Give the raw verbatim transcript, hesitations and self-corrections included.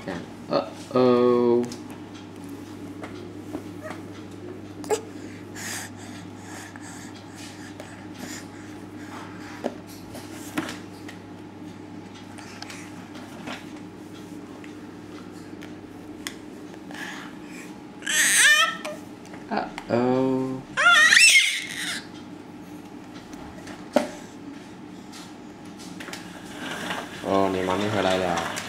这样，呃哦，呃哦，哦，你妈咪回来了。